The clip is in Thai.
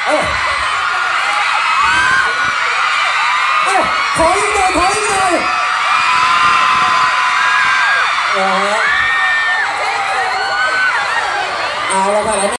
ขออีกหน่อยเอาละค่ะ